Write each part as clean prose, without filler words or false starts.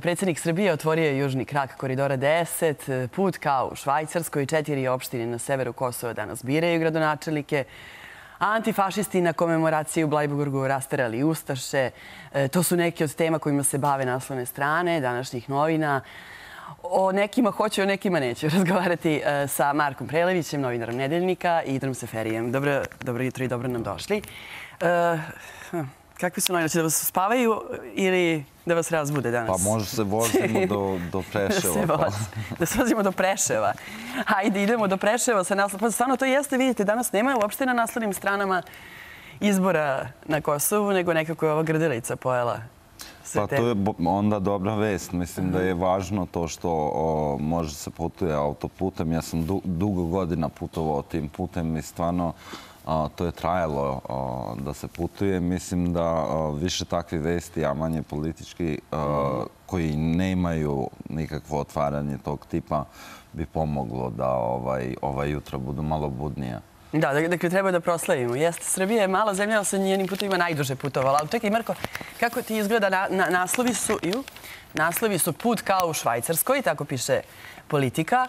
Predsjednik Srbije otvorio je južni krak koridora 10, put kao u Švajcarskoj, 4 opštine na severu Kosova danas biraju gradonačelnike. Antifašisti na komemoraciji u Blajburgu rasterali ustaše. To su neke od tema kojima se bave naslovne strane današnjih novina. O nekima hoću, o nekima neću razgovarati sa Markom Prelevićem, novinarom Nedeljnika, i Idrom Seferijem. Dobro jutro i dobro nam došli. Kakvi su novinači? Da vas spavaju ili da vas razbude danas? Pa možda se vozimo do Preševa. Da se vozimo do Preševa. Hajde, idemo do Preševa sa naslovom. Pa stvarno to jeste, vidite, danas nema uopšte na naslovnim stranama izbora na Kosovu, nego nekako je ova grdelica pojela. Pa to je onda dobra vest. Mislim da je važno to što može se putuje autoputem. Ja sam dugo godina putovao tim putem i stvarno to je trajalo da se putuje. Mislim da više takvi vesti, a manje politički, koji nemaju nikakvo otvaranje tog tipa, bi pomoglo da ova jutra budu malo budnija. Da, dakle, treba da proslavimo. Jeste, Srbija je mala zemlja, ali sa njenim putovima najduže putovala. Ali čekaj, Marko, kako ti izgleda? Naslovi su put kao u Švajcarskoj, tako piše Politika.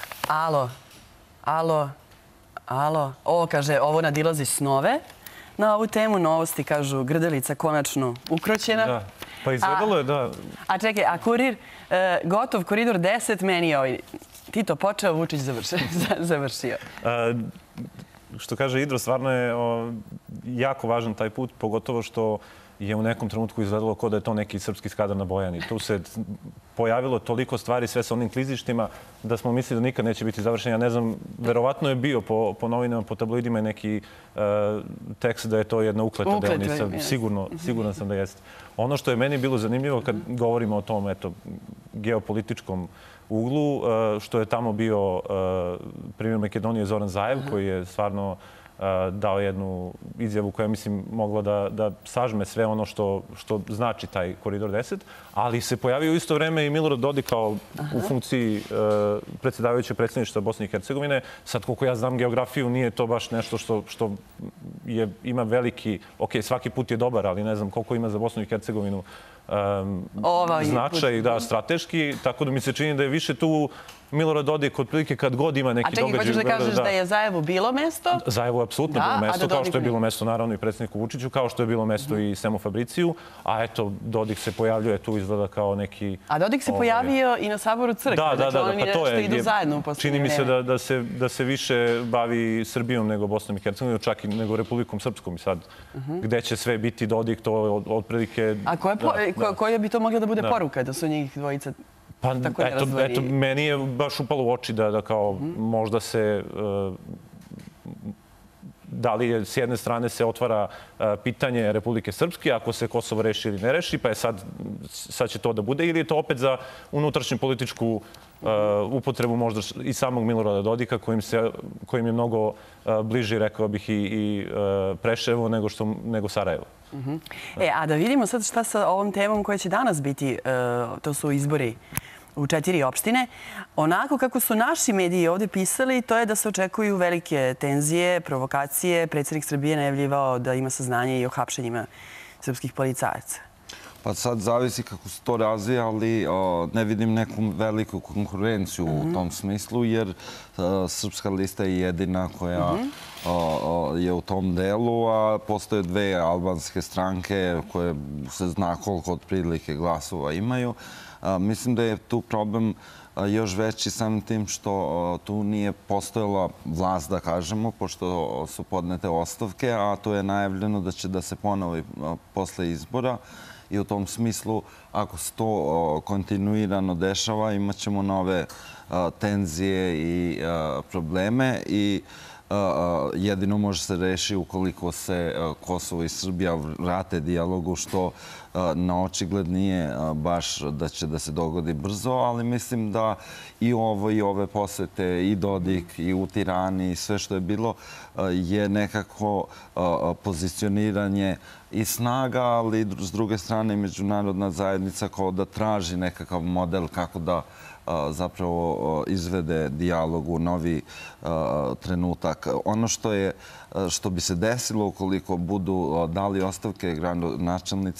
Alo. Ovo kaže, ovo nadilazi snove. Na ovu temu novosti kažu grdelica konačno ukroćena. Da, pa izgledalo je da... A čekaj, a kurir, gotov koridor 10, meni je ovaj Tito počeo, Vučić završio. Što kaže Idro, stvarno je jako važan taj put, pogotovo što je u nekom trenutku izgledalo kao da je to neki srpski Skadar na Bojani. Tu se pojavilo toliko stvari sve sa onim klizištima da smo mislili da nikad neće biti završen. Ja ne znam, verovatno je bio po novinama, po tabloidima neki tekst da je to jedna ukleta deonica. Siguran sam da jeste. Ono što je meni bilo zanimljivo kad govorimo o tom geopolitičkom uglu, što je tamo bio premijer Makedonije Zoran Zaev, koji je stvarno dao jednu izjavu koja, mislim, mogla da sažme sve ono što znači taj koridor 10, ali se pojavio u isto vreme i Milorad Dodik kao u funkciji predsjedavajućeg predsjedništva Bosne i Hercegovine. Sad, koliko ja znam geografiju, nije to baš nešto što ima veliki... Ok, svaki put je dobar, ali ne znam koliko ima za Bosnu i Hercegovinu značaj, da, strateški, tako da mi se čini da je više tu Milorad Dodik otprilike kad god ima neki događaj. A čekaj, hoćeš da kažeš da je Zajevu bilo mesto? Zajevu je apsolutno bilo mesto, kao što je bilo mesto naravno i predsjedniku Vučiću, kao što je bilo mesto i Semu Fabriciju, a eto, Dodik se pojavljuje tu, izgleda kao neki... A Dodik se pojavio i na Saboru crkve, dakle oni nešto idu zajedno u posljednje vreme. Čini mi se da se više bavi Srbijom nego Bosnom i Hercegovinom, čak i nego Republikom Srpskom i sad. Gde će sve biti Dodik, to otprilike... A koja bi to mogla da bude poruka, da su njih dvojica tako nerazvojni? Eto, meni je baš upalo u oči da kao možda se... Da li je s jedne strane se otvara pitanje Republike Srpske, ako se Kosovo reši ili ne reši, pa je sad će to da bude, ili je to opet za unutrašnju političku upotrebu možda i samog Milorada Dodika, kojim je mnogo bliži, rekao bih, i Preševo nego Sarajevo. A da vidimo sad šta sa ovom temom koja će danas biti, to su izbori u 4 opštine. Onako kako su naši mediji ovdje pisali, to je da se očekuju velike tenzije, provokacije. Predsjednik Srbije najavljivao da ima saznanje i o hapšenjima srpskih policajaca. Pa sad zavisi kako se to razvija, ali ne vidim neku veliku konkurenciju u tom smislu, jer Srpska lista je jedina koja je u tom delu, a postoje dve albanske stranke koje se zna koliko otprilike glasova imaju. Mislim da je tu problem još veći samim tim što tu nije postojala vlast, da kažemo, pošto su podnete ostavke, a to je najavljeno da će da se ponovi posle izbora. I u tom smislu, ako se to kontinuirano dešava, imat ćemo nove tenzije i probleme i jedino može se reši ukoliko se Kosovo i Srbija vrate dijalogu, što na očigled nije baš da će da se dogodi brzo, ali mislim da i ovo i ove posete, i Dodik, i u Tirani, i sve što je bilo, je nekako pozicioniranje i snaga, ali s druge strane i međunarodna zajednica kao da traži nekakav model kako da zapravo izvede dijalog u novi trenutak. Ono što bi se desilo ukoliko budu dali ostavke gradonačelnici na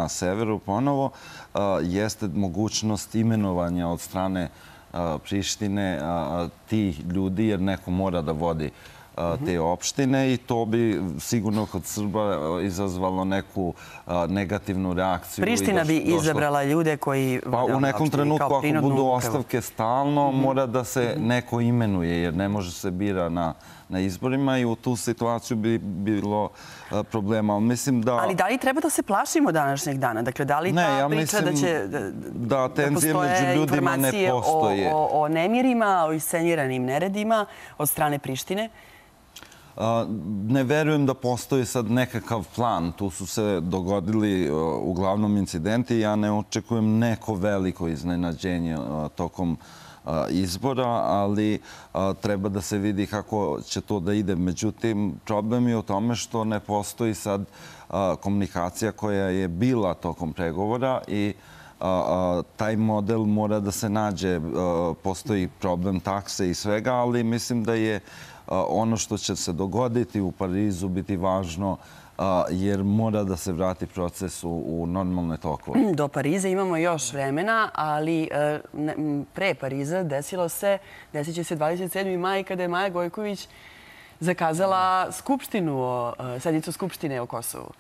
severu ponovo, jeste mogućnost imenovanja od strane Prištine tih ljudi, jer neko mora da vodi te opštine i to bi sigurno kod Srba izazvalo neku negativnu reakciju. Priština bi izabrala ljude koji Pa u nekom trenutku, ako budu ostavke stalno, mora da se neko imenuje, jer ne može se bira na izborima i u tu situaciju bi bilo problema. Ali da li treba da se plašimo današnjeg dana? Dakle, da li ta priča da će da tenzije među ljudima ne postoje o nemirima, o isceniranim neredima od strane Prištine? Ne verujem da postoji sad nekakav plan. Tu su se dogodili uglavnom incidenti. Ja ne očekujem neko veliko iznenađenje tokom izbora, ali treba da se vidi kako će to da ide. Međutim, problem je u tome što ne postoji sad komunikacija koja je bila tokom pregovora i taj model mora da se nađe. Postoji problem takse i svega, ali mislim da je ono što će se dogoditi u Parizu biti važno jer mora da se vrati proces u normalne tokove. Do Pariza imamo još vremena, ali pre Pariza desit će se 27. maj kada je Maja Gojković zakazala sednicu Skupštine o Kosovu.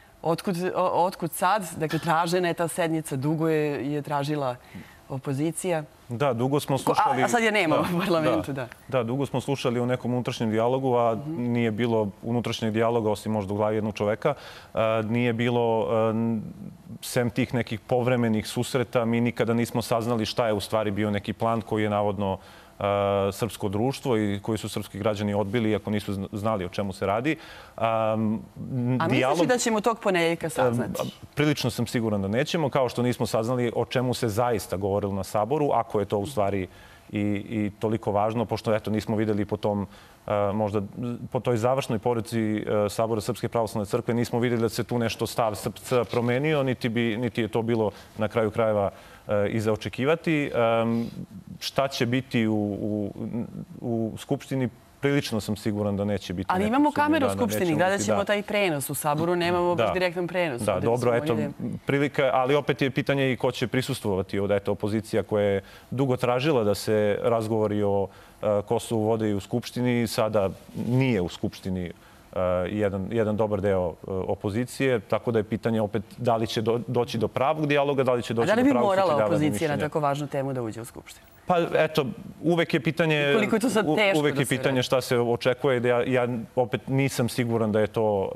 Otkud sad? Dakle, tražena je ta sednica, dugo je tražila opozicija. Da, dugo smo slušali... A sad je nema u parlamentu, da. Da, dugo smo slušali o nekom unutrašnjem dijalogu, a nije bilo unutrašnjeg dijaloga, osim možda u glavi jednog čoveka. Nije bilo, sem tih nekih povremenih susreta, mi nikada nismo saznali šta je u stvari bio neki plan koji je navodno srpsko društvo i koji su srpski građani odbili, iako nisu znali o čemu se radi. A misliš da ćemo tog ponedeljka saznati? Prilično sam siguran da nećemo, kao što nismo saznali o čemu se zaista govorilo na Saboru, ako je to u stvari i toliko važno, pošto eto nismo videli po tom, možda po toj završnoj poruci Sabora Srpske pravoslavne crkve, nismo videli da se tu nešto stav SPC promenio, niti je to bilo na kraju krajeva i za očekivati. Šta će biti u Skupštini, prilično sam siguran da neće biti. Ali imamo kameru u Skupštini, gledat ćemo taj prenos. U Saboru nemamo baš direktan prenos. Da, dobro, eto, prilika, ali opet je pitanje i ko će prisustvovati. Ovdje je opozicija koja je dugo tražila da se razgovori o Kosovu vode i u Skupštini. Sada nije u Skupštini jedan dobar deo opozicije, tako da je pitanje opet da li će doći do pravog dijaloga, da li će doći do pravog sučeljavanja mišljenja. A da li bi morala opozicija na tako važnu temu da uđe u Skupštinu? Pa eto, uvek je pitanje šta se očekuje. Ja opet nisam siguran da je to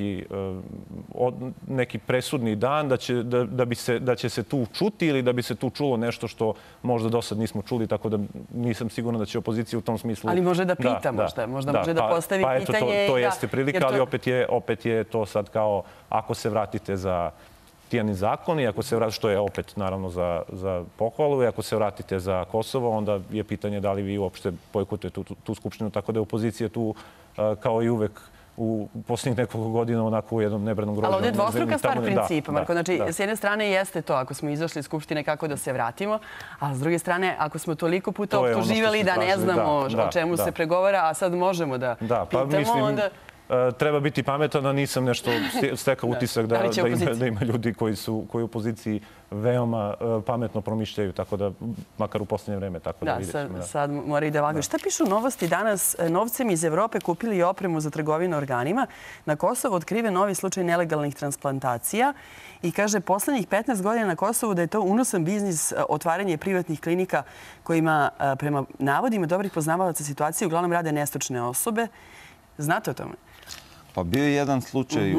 neki presudni dan, da će se tu čuti ili da bi se tu čulo nešto što možda do sad nismo čuli, tako da nisam siguran da će opozicija u tom smislu... Ali može da pita možda, možda može da postavi pitanje. To jeste prilika, ali opet je to sad kao ako se vratite za Tijani zakon i ako se vratite, što je opet naravno za pohvalu, i ako se vratite za Kosovo, onda je pitanje da li vi uopšte bojkotujete tu skupštinu, tako da je opozicija tu kao i uvek u posljednjih nekoliko godina onako u jednom nebranom grožnju. Ali ovdje je dvostruka stvar principa, Marko. Znači, s jedne strane jeste to, ako smo izašli iz Skupštine, kako da se vratimo, a s druge strane, ako smo toliko puta optuživali da ne znamo o čemu se pregovara, a sad možemo da pitamo, onda... Treba biti pametan, a nisam nešto stekao utisak da ima ljudi koji u opoziciji veoma pametno promišljaju, tako da, makar u posljednje vreme, tako da vidjet ćemo. Da, sad mora i da vaguju. Šta pišu novosti danas? Novcem iz Evrope kupili opremu za trgovinu organima. Na Kosovu otkrive novi slučaj nelegalnih transplantacija i kaže poslednjih 15 godina na Kosovu da je to unosan biznis otvaranje privatnih klinika kojima, prema navodima dobrih poznavalaca situacije, uglavnom rade nestručne osobe. Znate o tome? Pa bio je jedan slučaj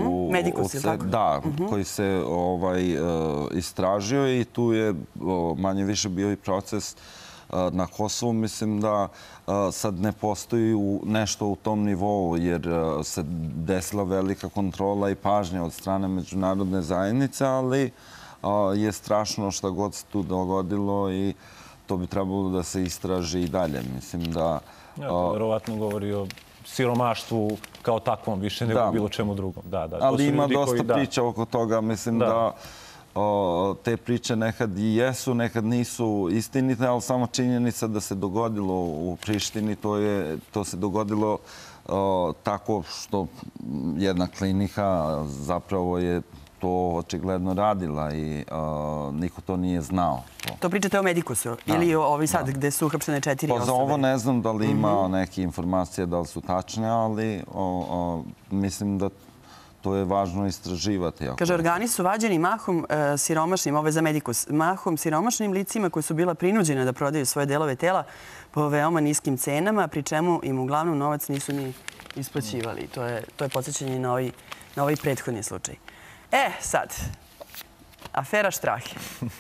koji se istražio i tu je manje više bio i proces na Kosovu. Mislim da sad ne postoji nešto u tom nivou jer se desila velika kontrola i pažnja od strane međunarodne zajednice, ali je strašno šta god se tu dogodilo i to bi trebalo da se istraži i dalje. Mislim da... Verovatno govori o siromaštvu kao takvom više nego bilo čemu drugom. Ali ima dosta priča oko toga. Mislim da te priče nekad i jesu, nekad nisu istinite, ali samo činjenica da se dogodilo u Prištini, to se dogodilo tako što jedna klinika zapravo je to očigledno radila i niko to nije znao. To pričate o Medikusu ili o ovi sad gde su uhapšene 4 osobe? Pa za ovo ne znam da li ima neke informacije, da li su tačne, ali mislim da to je važno istraživati. Kaže, organi su vađeni mahom siromašnim, ovo je za Medikus, mahom siromašnim licima koji su bila prinuđena da prodaju svoje delove tela po veoma niskim cenama, pri čemu im uglavnom novac nisu ni isplaćivali. To je podsjećanje na ovaj prethodni slučaj. Sad, afera Strahe.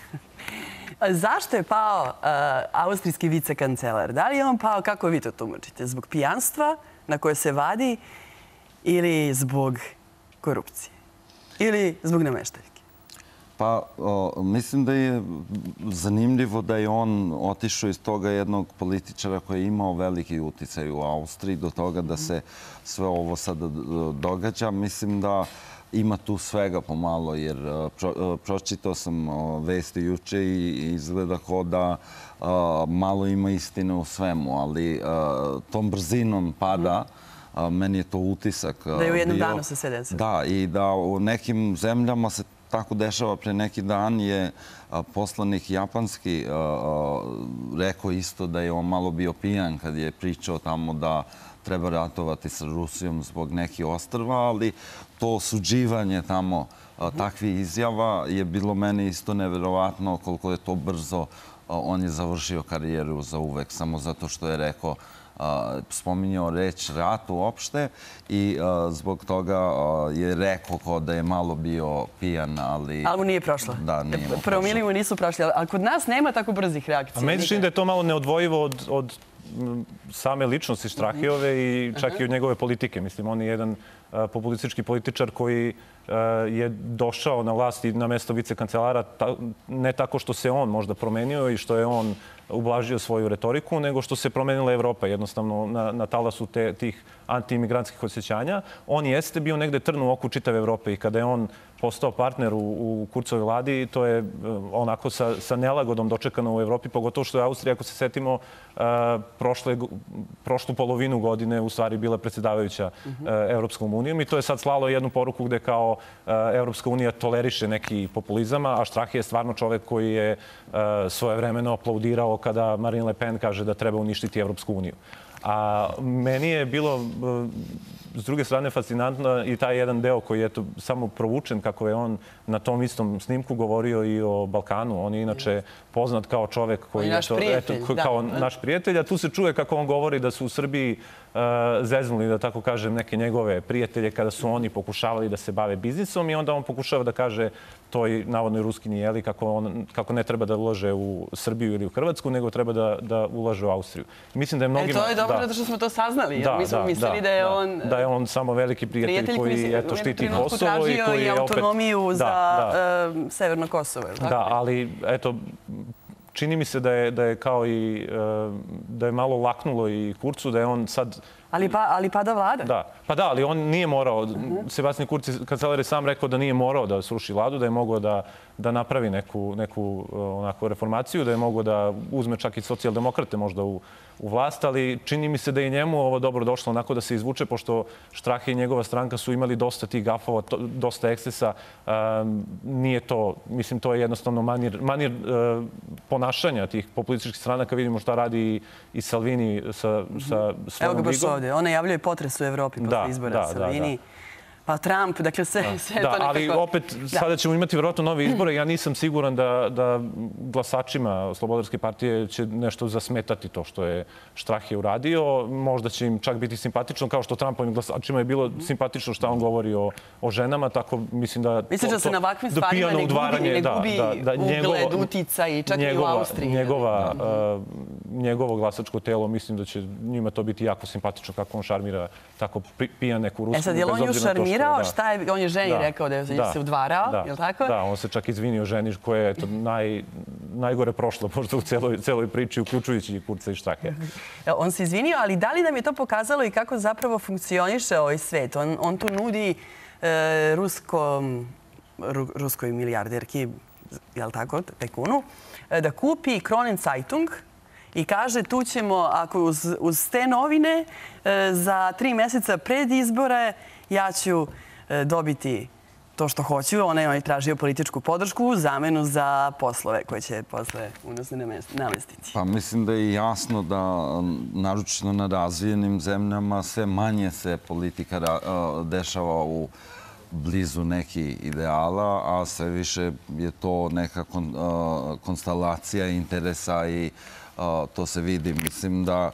Zašto je pao austrijski vicekancelar? Da li je on pao, kako vi to tumačite? Zbog pijanstva na koje se vadi ili zbog korupcije? Ili zbog nameštaljke? Pa, mislim da je zanimljivo da je on otišao iz toga jednog političara koji je imao veliki uticaj u Austriji do toga da se sve ovo sada događa. Mislim da ima tu svega pomalo, jer pročitao sam vesti juče i izgleda kao da malo ima istine u svemu, ali tom brzinom pada. Meni je to utisak. Da je u jednom danu se sve desilo. Da, i da u nekim zemljama se tako dešava. Pre neki dan je poslanik japanski rekao isto da je on malo bio pijan kad je pričao tamo da treba ratovati sa Rusijom zbog nekih ostrva, ali to osuđivanje tamo takvih izjava je bilo meni isto neverovatno koliko je to brzo. On je završio karijeru za uvek samo zato što je rekao, spominjao reč rat uopšte i zbog toga je rekao kao da je malo bio pijan, ali... Ali mu nije prošlo. Da, nije mu prošlo. Promili mu nisu prošli, ali kod nas nema tako brzih reakcija. A meni se čini da je to malo neodvojivo od same ličnosti Strahijeve i čak i od njegove politike. Mislim, on je jedan populistički političar koji je došao na vlast i na mesto vicekancelara ne tako što se on možda promenio i što je on ublažio svoju retoriku, nego što se promenila Evropa jednostavno na talasu tih anti-imigrantskih osjećanja. On jeste bio negde trn u oku čitave Evrope i kada je on postao partner u Kurcovoj vladi, to je onako sa nelagodom dočekano u Evropi, pogotovo što je Austrija, ako se setimo, prošlu polovinu godine u stvari bila predsjedavajuća Evropskom unijom i to je sad slalo jednu poruku gde kao Evropska unija toleriše neki populizama, a Strahi je stvarno čovek koji je svojevremeno aplaudirao kada Marine Le Pen kaže da treba uništiti Evropsku uniju. A meni je bilo, s druge strane, fascinantno i taj jedan deo koji je samo provučen kako je on na tom istom snimku govorio i o Balkanu. On je inače poznat kao čovek koji je kao naš prijatelj, a tu se čuje kako on govori da su u Srbiji zeznuli, da tako kažem, neke njegove prijatelje kada su oni pokušavali da se bave biznisom i onda on pokušava da kaže toj navodnoj Ruskinji Jeli kako ne treba da ulaže u Srbiju ili u Hrvatsku, nego treba da ulaže u Austriju. Mislim da je mnogima... To je dobro zato što smo to saznali. Mi smo mislili da je on... Da je on samo veliki prijatelj koji štiti Kosovo i koji je opet... autonomiju za Severno Kosovo. Da, ali eto, čini mi se da je kao i da je malo laknulo i Kurcu, da je on sad... Ali pada vlada. Da, pa da, ali on nije morao. Sebastian Kurz, kancelar je sam rekao da nije morao da sruši vladu, da je mogao da napravi neku reformaciju, da je mogao da uzme čak i socijaldemokrate možda u vlast, ali čini mi se da je njemu ovo dobro došlo onako da se izvuče, pošto Strahe i njegova stranka su imali dosta tih gafova, dosta ekscesa. Nije to, mislim, to je jednostavno manir ponašanja tih populističkih stranaka. Vidimo šta radi i Salvini sa svojom ligom. On najavljuje potres u Evropi posle izbora Salvini. Pa Trump, dakle sve to nekako... Da, ali opet sada ćemo imati vjerojatno nove izbore. Ja nisam siguran da glasačima Slobodarske partije će nešto zasmetati to što je Strahe uradio. Možda će im čak biti simpatično, kao što Trumpovim glasačima je bilo simpatično što on govori o ženama, tako mislim da... Misliš da se na ovakvim stvarima ne gubi ugled, utica i čak i u Austriji? Njegovo glasačko telo, mislim da će njima to biti jako simpatično kako on šarmira tako pijan neku Rusku. Sad, je li on ju šarmirao? Šta je? On je ženi rekao da je se udvarao, je li tako? Da, on se čak izvinio ženi koja je najgore prošla možda u celoj priči, uključujući Kurca i Strahe. On se izvinio, ali da li nam je to pokazalo i kako zapravo funkcioniše ovaj svet? On tu nudi ruskoj milijarderki, je li tako, tajkunu, da kupi Kronen Zeitung i kaže tu ćemo, ako uz te novine, za 3 meseca pred izbore ja ću dobiti to što hoću. On je tražio političku podršku u zamenu za poslove koje će posle unosno namestiti. Pa mislim da je jasno da, naročito na razvijenim zemljama, sve manje se politika dešava u blizu nekih ideala, a sve više je to neka konstelacija interesa i to se vidi. Mislim da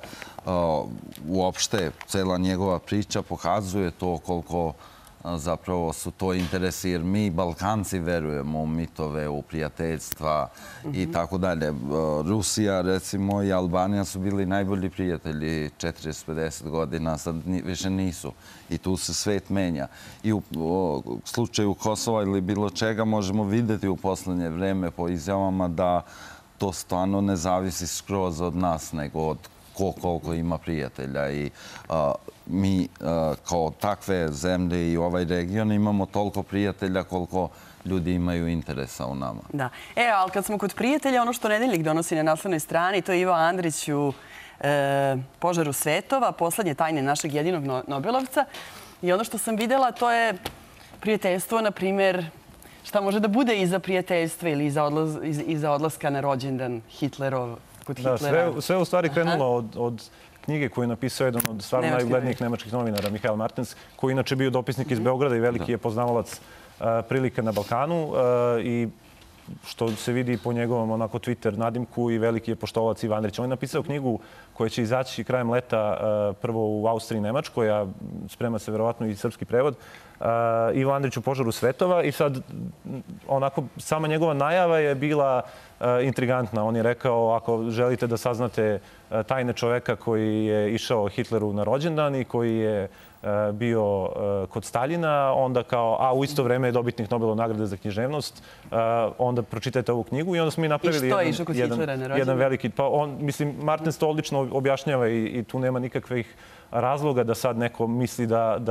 uopšte cela njegova priča pokazuje to koliko zapravo su to interesi, jer mi Balkanci verujemo u mitove, u prijateljstva i tako dalje. Rusija, recimo, i Albanija su bili najbolji prijatelji 40-50 godina, sad više nisu. I tu se svet menja. I u slučaju Kosova ili bilo čega možemo vidjeti u poslednje vreme po izjavama da to stvarno ne zavisi skroz od nas, nego od koliko ima prijatelja. I mi kao takve zemlje i ovaj region imamo toliko prijatelja koliko ljudi imaju interesa u nama. Da. Ali kad smo kod prijatelja, ono što Nedeljnik donosi na naslovnoj strani, to je Ivo Andrić u Požaru svetova, poslednje tajne našeg jedinog Nobelovca. I ono što sam videla, to je prijateljstvo, na primjer, šta može da bude iza prijateljstva ili iza odlaska na rođendan Hitlerov, kod Hitlera. Sve u stvari krenulo od knjige koju je napisao jedan od stvarno najuglednijih nemačkih novinara, Mihael Martens, koji inače bio dopisnik iz Beograda i veliki je poznavalac prilika na Balkanu i što se vidi po njegovom onako Twitter nadimku i veliki je poštovalac Ivo Andrić. On je napisao knjigu koja će izaći krajem leta prvo u Austriji i Nemačkoj, a sprema se verovatno i srpski prevod, Ivo Andrić u Požaru svetova i sad onako sama njegova najava je bila intrigantna. On je rekao, ako želite da saznate tajne čoveka koji je išao Hitleru na rođendan i koji je bio kod Staljina, onda kao, u isto vreme je dobitnik Nobelove nagrade za književnost, onda pročitajte ovu knjigu i onda smo mi napravili jedan veliki... Pa on, mislim, Martens to odlično objašnjava i tu nema nikakvih razloga da sad neko misli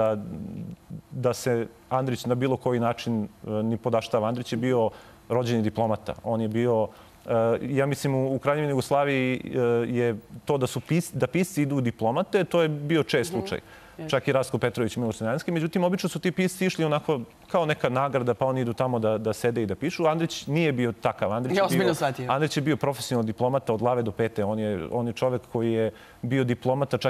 da se Andrić na bilo koji način ni podaštava. Andrić je bio rođeni diplomata. On je bio, ja mislim, u Kraljevini Jugoslaviji je to da pisci idu diplomate, to je bio čest slučaj. Čak i Rastko Petrović i Miloš Crnjanski. Međutim, obično su ti pisci išli onako kao neka nagrada, pa oni idu tamo da sede i da pišu. Andrić nije bio takav. Andrić je bio profesionalni diplomata od glave do pete. On je čovek koji je bio diplomata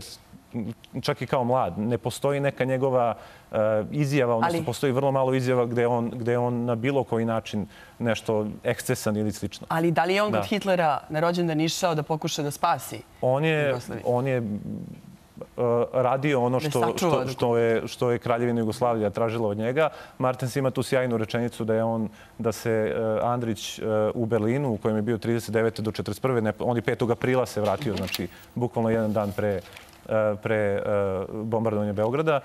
čak i kao mlad. Ne postoji neka njegova izjava, odnosno postoji vrlo malo izjava gde je on na bilo koji način nešto ekscesan ili slično. Ali da li je on kod Hitlera na rođendan išao da pokuša da spasi Jugoslaviju? On je radio ono što je Kraljevina Jugoslavija tražila od njega. Martens ima tu sjajnu rečenicu da se Andrić u Berlinu, u kojem je bio 39. do 41. On je 5. aprila se vratio, znači bukvalno jedan dan pre bombardovanja Beograda.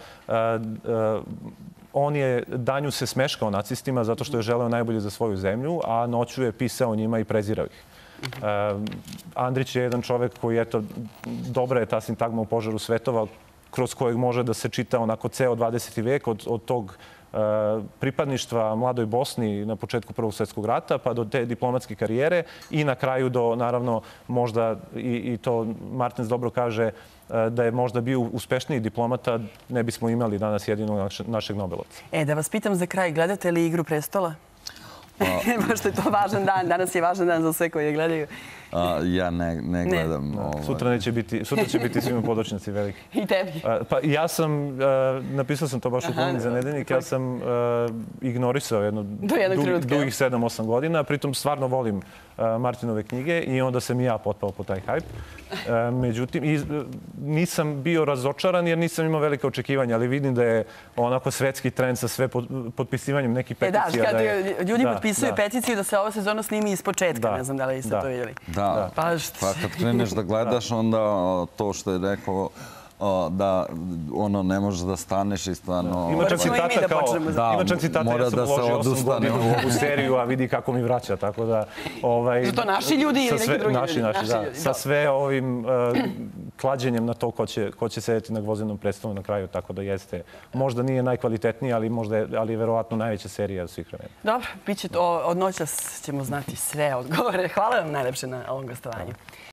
On je danju se smeškao nacistima zato što je želeo najbolje za svoju zemlju, a noću je pisao njima i prezirao ih. Andrić je jedan čovek koji, eto, dobra je ta sintagma u Požaru svetova, kroz kojeg može da se čita onako ceo 20. vek, od tog pripadništva mladoj Bosni na početku Prvog svjetskog rata, pa do te diplomatske karijere i na kraju do, naravno, možda, i to Martens dobro kaže, da je možda bio uspešniji diplomata, ne bismo imali danas jedinog našeg Nobelovca. Da vas pitam za kraj, gledate li Igru prestola? Možda je to važan dan. Danas je važan dan za sve koji je gledaju. Ja ne gledam. Sutra će biti svima podočnjaci veliki. I tebi. Pa ja sam, napisao sam to baš u kolumni za Nedeljnik, ja sam ignorisao jedno dugih 7-8 godina. Pritom stvarno volim Martinove knjige i onda sam i ja potpao po taj hajp. Međutim, nisam bio razočaran jer nisam imao velike očekivanja, ali vidim da je onako svetski trend sa sve potpisivanjem nekih peticija. Da, ljudi potpisuju peticiju da se ova sezona snimi iz početka. Ne znam da li ste to vidjeli. Da, pa kad kreneš da gledaš, onda to što je rekao da ono ne možeš da staneš i stvarno... Ima čak citata, ja sam uložio 8 godina u ovu seriju, a vidi kako mi vraća, tako da... Su to naši ljudi ili neki drugi ljudi? Naši, da. Sa sve ovim klađenjem na to ko će sedeti na gvozdenom predstavu na kraju, tako da jeste. Možda nije najkvalitetniji, ali je verovatno najveća serija svih vremena. Dobro, bit će to, od noćas ćemo znati sve odgovore. Hvala vam najlepše na ovom gostovanju.